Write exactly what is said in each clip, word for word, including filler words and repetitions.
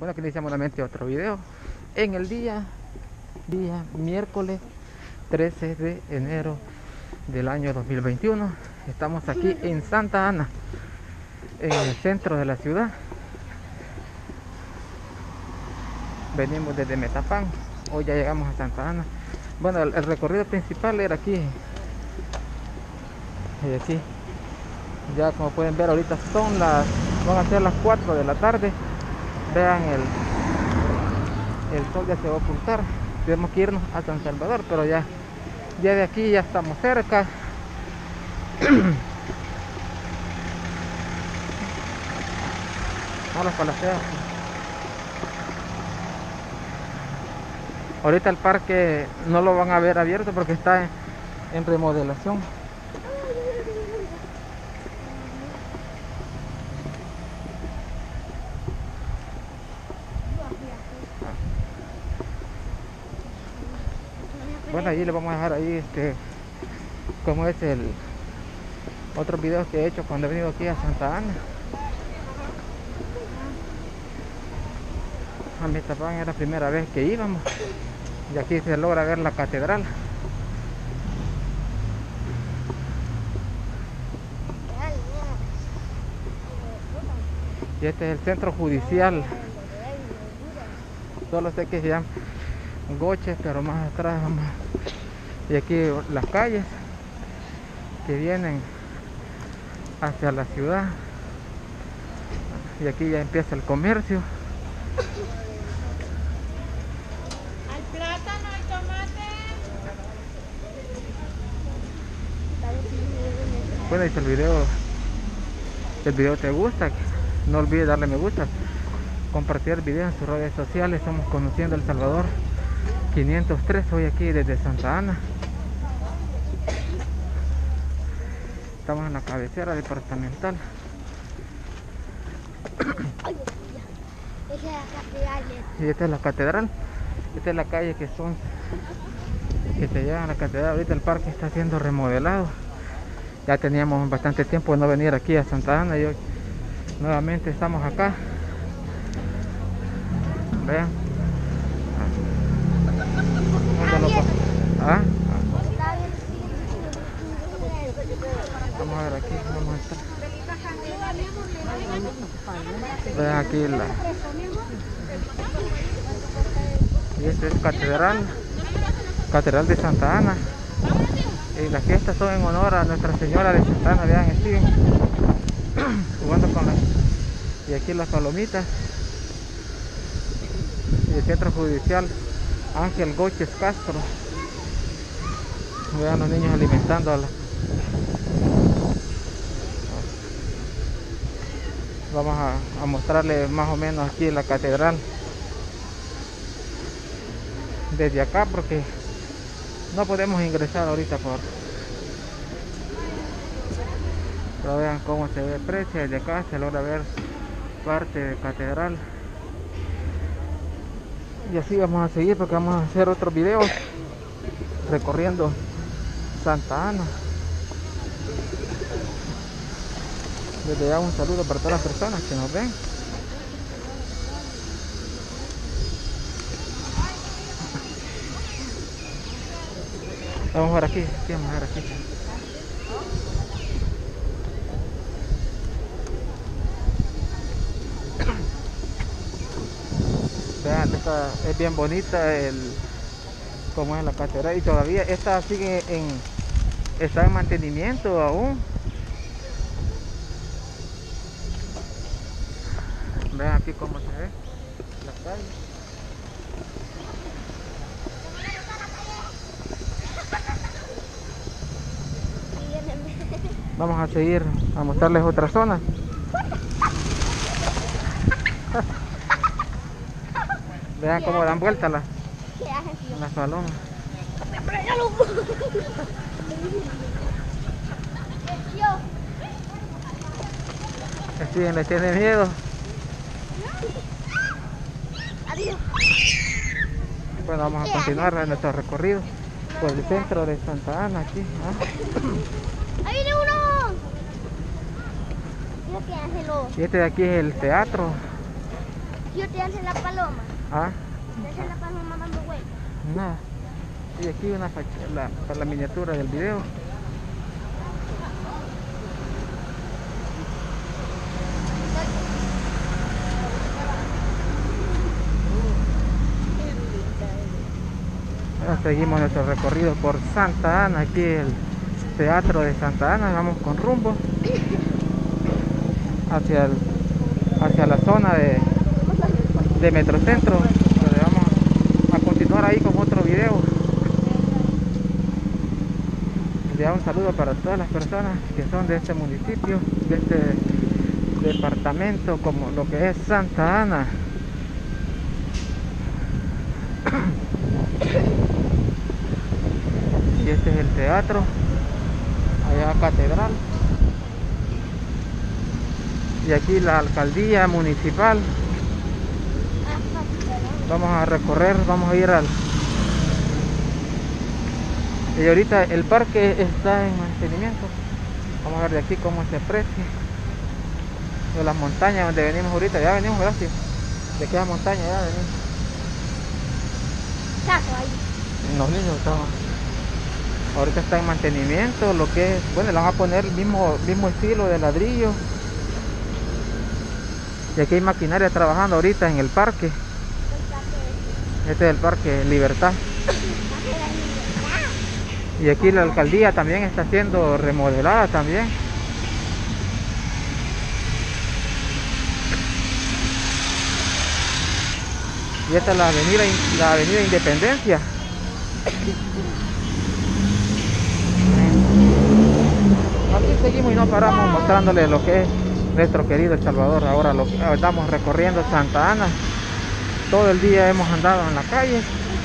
Bueno, aquí iniciamos nuevamente otro video en el día, día miércoles trece de enero del año dos mil veintiuno. Estamos aquí en Santa Ana, en el centro de la ciudad. Venimos desde Metapán, hoy ya llegamos a Santa Ana. Bueno, el, el recorrido principal era aquí. Y aquí, ya como pueden ver, ahorita son las, van a ser las cuatro de la tarde. Vean, el, el sol ya se va a ocultar. Tenemos que irnos a San Salvador, pero ya, ya de aquí ya estamos cerca. No, las palaceas. Ahorita el parque no lo van a ver abierto porque está en, en remodelación. Bueno, allí les vamos a dejar ahí este como es el otros videos que he hecho cuando he venido aquí a Santa Ana. A Metapán era la primera vez que íbamos y aquí se logra ver la catedral. Y este es el centro judicial. Solo sé que se llama Goches, pero más atrás vamos. Y aquí las calles que vienen hacia la ciudad. Y aquí ya empieza el comercio. Al plátano, al tomate. Bueno, y si el video, el video te gusta, no olvides darle me gusta, compartir el video en sus redes sociales. Estamos conociendo El Salvador quinientos tres, hoy aquí desde Santa Ana. Estamos en la cabecera departamental. Y esta es la catedral. Esta es la calle que son que te llevan a la catedral. Ahorita el parque está siendo remodelado. Ya teníamos bastante tiempo de no venir aquí a Santa Ana y hoy nuevamente estamos acá. Vean. ¿Ah? Vamos a ver aquí, vamos a estar. Vean aquí la. Y esta es catedral, catedral de Santa Ana. Y las fiestas son en honor a Nuestra Señora de Santa Ana. Vean, siguen jugando con las. Y aquí las palomitas. Y el centro judicial Ángel Goches Castro. Vean los niños alimentando a la. Vamos a, a mostrarles más o menos aquí la catedral desde acá porque no podemos ingresar ahorita por. Pero vean cómo se ve precia. Desde acá se logra ver parte de catedral. Y así vamos a seguir porque vamos a hacer otros videos recorriendo Santa Ana. Desde ya un saludo para todas las personas que nos ven. Vamos a ver aquí, aquí vamos a ver aquí. Vean, esta es bien bonita, el como es la catedral, y todavía esta sigue en, está en mantenimiento aún. Vean aquí cómo se ve la calle. Vamos a seguir a mostrarles otra zona. Vean cómo dan vuelta las, las palomas. Steven le tiene miedo. Bueno, vamos a continuar en nuestro recorrido por el centro de Santa Ana aquí. ¿Ah? ¡Ahí viene uno! Y este de aquí es el teatro. Yo te hace la paloma. ¿Ah? Te hace la paloma dando vueltas. Nada. Y aquí una facha- la, para la miniatura del video. Ahora seguimos nuestro recorrido por Santa Ana, aquí el teatro de Santa Ana. Vamos con rumbo hacia el, hacia la zona de, de Metrocentro, donde vamos a continuar ahí con otro video. Ya un saludo para todas las personas que son de este municipio, de este departamento, como lo que es Santa Ana. Y este es el teatro, allá catedral, y aquí la alcaldía municipal. Vamos a recorrer, vamos a ir al... Y ahorita el parque está en mantenimiento. Vamos a ver de aquí cómo se aprecia. De las montañas donde venimos ahorita, ya venimos, gracias. De aquella montaña ya venimos. Caso ahí. Los niños estamos. Ahorita está en mantenimiento, lo que es, bueno, le van a poner el mismo, mismo estilo de ladrillo. Y aquí hay maquinaria trabajando ahorita en el parque. Este es el parque Libertad. Y aquí la alcaldía también está siendo remodelada también. Y esta es la avenida, la avenida Independencia. Aquí seguimos y no paramos mostrándole lo que es nuestro querido El Salvador. Ahora lo estamos recorriendo Santa Ana. Todo el día hemos andado en la calle.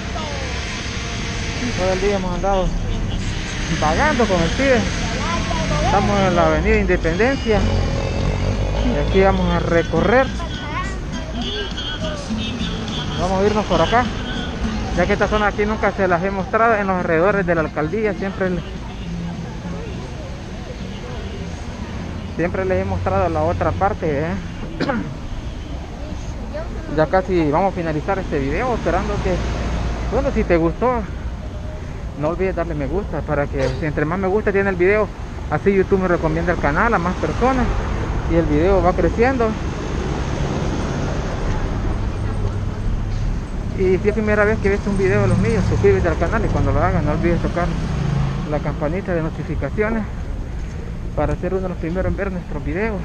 Todo el día hemos andado vagando con el pibe. Estamos en la avenida Independencia. Y aquí vamos a recorrer. Vamos a irnos por acá, ya que esta zona aquí nunca se las he mostrado en los alrededores de la alcaldía. Siempre siempre les he mostrado la otra parte, ¿eh? Ya casi vamos a finalizar este video, esperando que, bueno, si te gustó, no olvides darle me gusta, para que si entre más me gusta tiene el video, así YouTube me recomienda el canal a más personas y el video va creciendo. Y si es primera vez que ves un video de los míos, suscríbete al canal, y cuando lo hagas no olvides tocar la campanita de notificaciones para ser uno de los primeros en ver nuestros videos.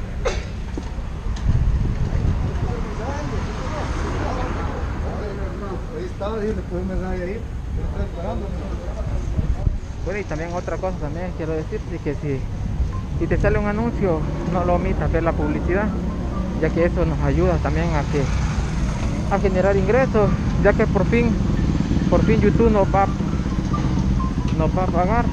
Bueno, y también otra cosa también quiero decirte, que si, si te sale un anuncio, no lo omitas ver la publicidad, ya que eso nos ayuda también a que a generar ingresos, ya que por fin por fin YouTube nos va nos va a pagar.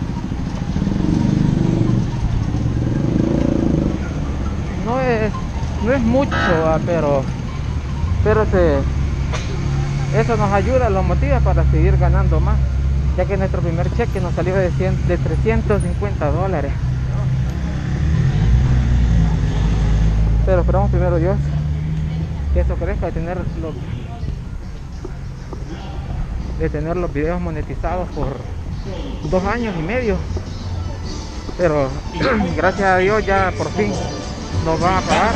No es no es mucho, pero pero se, eso nos ayuda, nos motiva para seguir ganando más, ya que nuestro primer cheque nos salió de, cien, de trescientos cincuenta dólares. Pero esperamos primero Dios que eso crezca, de tener los, de tener los videos monetizados por dos años y medio. Pero gracias a Dios ya por fin nos van a pagar.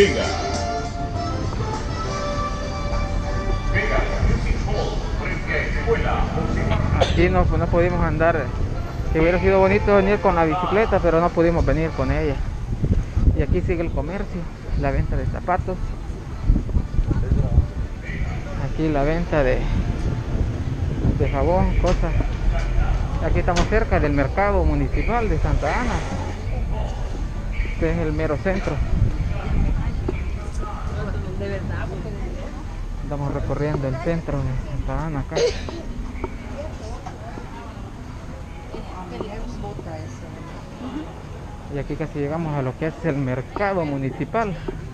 Aquí no, no pudimos andar, que hubiera sido bonito venir con la bicicleta, pero no pudimos venir con ella. Y aquí sigue el comercio, la venta de zapatos. Aquí la venta de, de jabón, cosas. Aquí estamos cerca del mercado municipal de Santa Ana, que es el mero centro. Estamos recorriendo el centro de Santa Ana acá. Y aquí casi llegamos a lo que es el mercado municipal.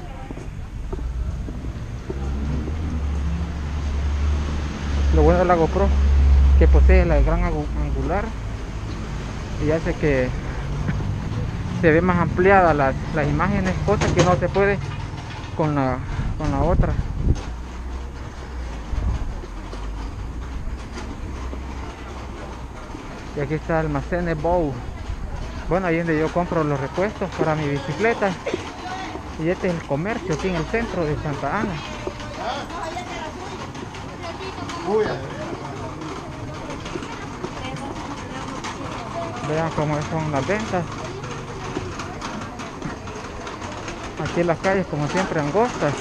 Lo bueno de la GoPro, que posee la gran angular y hace que se ve más ampliada las, las imágenes, cosas que no se puede con la, con la otra. Y aquí está Almacenes Bow. Bueno, ahí donde yo compro los repuestos para mi bicicleta. Y este es el comercio aquí en el centro de Santa Ana. Vean cómo son las ventas. Aquí las calles como siempre angostas.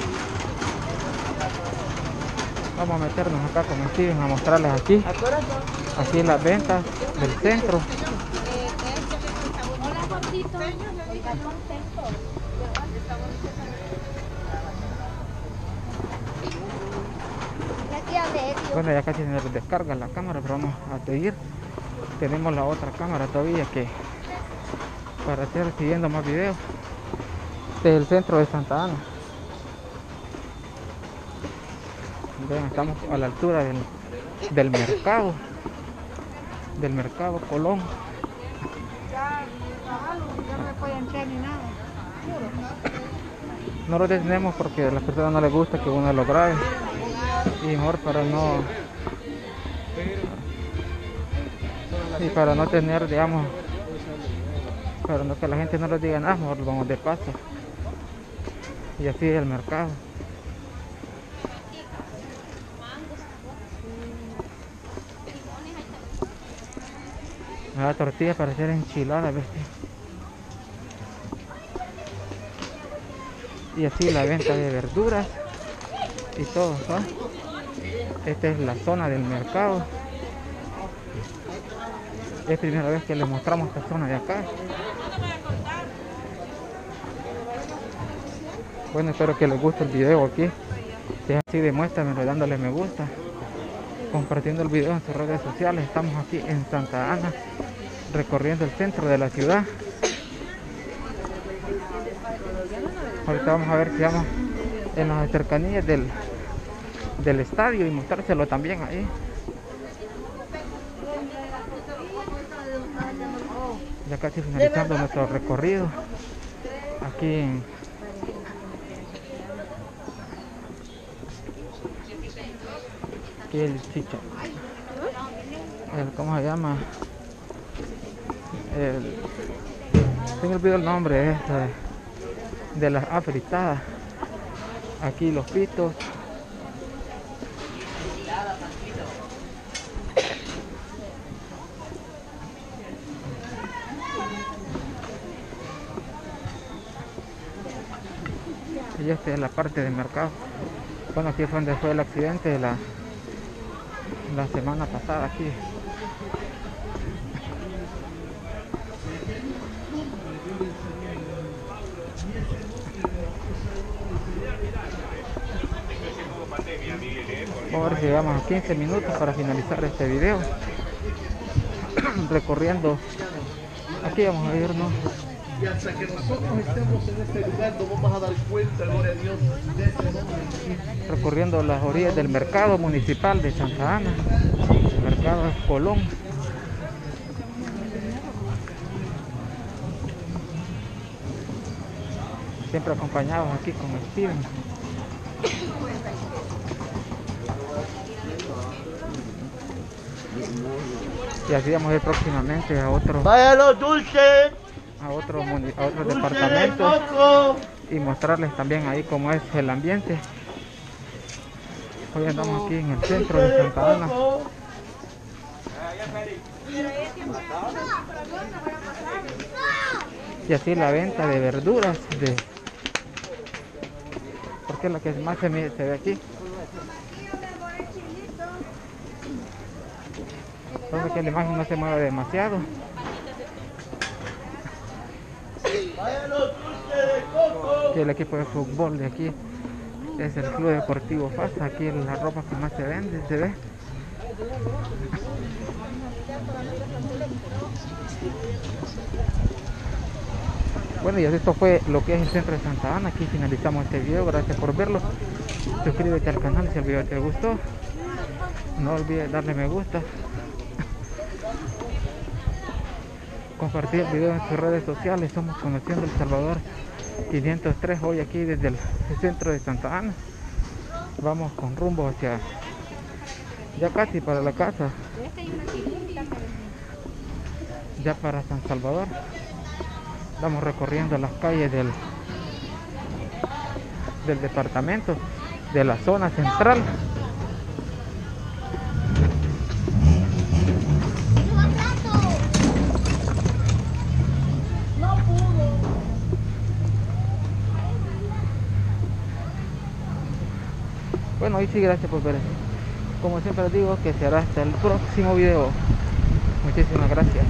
Vamos a meternos acá con Steven a mostrarles aquí. Aquí las ventas del centro. Bueno, ya casi se nos descarga la cámara, pero vamos a seguir. Tenemos la otra cámara todavía que para hacer siguiendo más videos. Este es el centro de Santa Ana. Vean, estamos a la altura del, del mercado. Del mercado Colón. No lo detenemos porque a las personas no les gusta que uno lo grabe. Y mejor para no y para no tener, digamos, para no que la gente no les diga nada, mejor lo vamos de paso. Y así es el mercado. La tortilla para hacer enchiladas, ¿ves? Y así la venta de verduras y todo, ¿no? Esta es la zona del mercado. Es primera vez que les mostramos esta zona de acá. Bueno, espero que les guste el video aquí. Si es así, demuéstramelo dándole me gusta, compartiendo el video en sus redes sociales. Estamos aquí en Santa Ana, recorriendo el centro de la ciudad. Ahorita vamos a ver si vamos en las cercanías del, del estadio y mostrárselo también ahí. Ya casi finalizando nuestro recorrido aquí en aquí el chicho, el, ¿cómo se llama? El, se me olvidó el nombre este, de las afritadas. Aquí los pitos. Y esta es la parte del mercado. Bueno, aquí fue donde fue el accidente de la, la semana pasada aquí. Vamos a ver si llegamos a quince minutos para finalizar este video. Recorriendo. Aquí vamos a irnos. Y hasta que nosotros estemos en este lugar nos vamos a dar cuenta, gloria a Dios, de este nombre. Recorriendo las orillas del mercado municipal de Santa Ana. El mercado es Colón. Siempre acompañados aquí con Steven. Y así vamos a ir próximamente a otro. ¡Vaya los dulces! a otros a otros departamentos y mostrarles también ahí cómo es el ambiente. Hoy andamos aquí en el centro de Santa Ana. Y así la venta de verduras de porque es la que más se, se ve aquí. Entonces que la imagen no se mueve demasiado. Y el equipo de fútbol de aquí es el Club Deportivo F A S. Aquí es la ropa que más se vende, se ve. Bueno, y esto fue lo que es el centro de Santa Ana. Aquí finalizamos este video. Gracias por verlo. Suscríbete al canal si el video te gustó. No olvides darle me gusta. Compartir el video en sus redes sociales. Somos Conociendo El Salvador quinientos tres, hoy aquí desde el centro de Santa Ana. Vamos con rumbo hacia ya casi para la casa. ya para San Salvador. Vamos recorriendo las calles del, del departamento, de la zona central. Bueno, y sí, gracias por ver. Como siempre les digo, que será hasta el próximo video. Muchísimas gracias.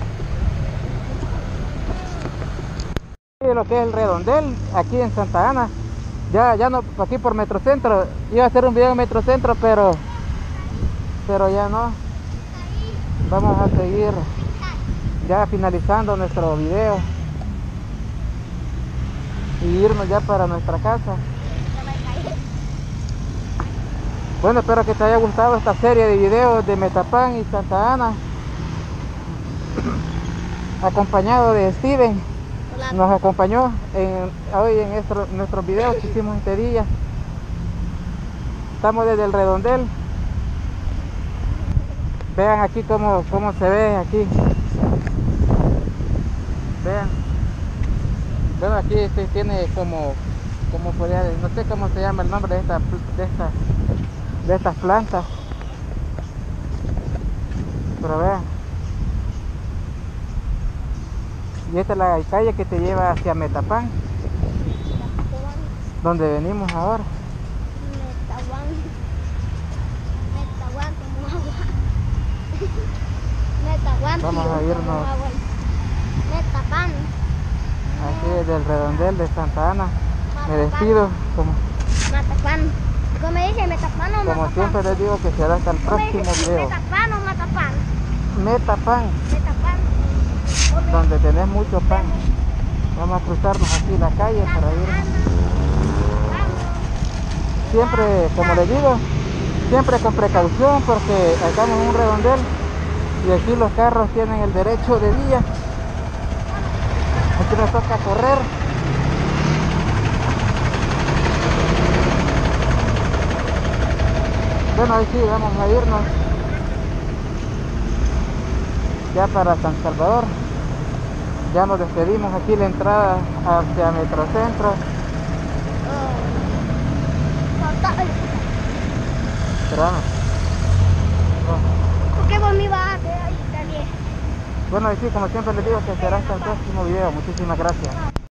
Lo que es el redondel aquí en Santa Ana, ya ya no, aquí por Metrocentro, iba a hacer un video en Metrocentro, pero pero ya no. Vamos a seguir ya finalizando nuestro video y irnos ya para nuestra casa. Bueno, espero que te haya gustado esta serie de videos de Metapan y Santa Ana, acompañado de Steven. Hola. Nos acompañó en, hoy en nuestro, nuestros videos que hicimos este día. Estamos desde el redondel. Vean aquí cómo, cómo se ve aquí. Vean. Bueno, aquí este tiene como, como podría, no sé cómo se llama el nombre de esta, de esta, de estas plantas. Pero vean. Y esta es la calle que te lleva hacia Metapan, donde venimos ahora. Metawan. Metawan como agua. Metawan. Vamos a irnos Metapan. aquí desde el redondel de Santa Ana. Me despido, como, Matapan. ¿Cómo me dice? Metapan o como Matapan? siempre les digo, que será hasta el ¿Cómo me próximo dice? video. ¿Metapan o Matapan? Metapan, Metapan. ¿Cómo me donde tenés mucho pan. Vamos a cruzarnos aquí la calle para ir. Siempre, como les digo, siempre con precaución, porque estamos en un redondel y aquí los carros tienen el derecho de vía. Aquí nos toca correr. Bueno, ahí sí, vamos a irnos ya para San Salvador. Ya nos despedimos aquí la entrada hacia Metrocentro. Esperamos. ¿Por qué vos me ibas a hacer ahí también? Bueno, y sí, como siempre les digo, que será hasta el próximo video. Muchísimas gracias.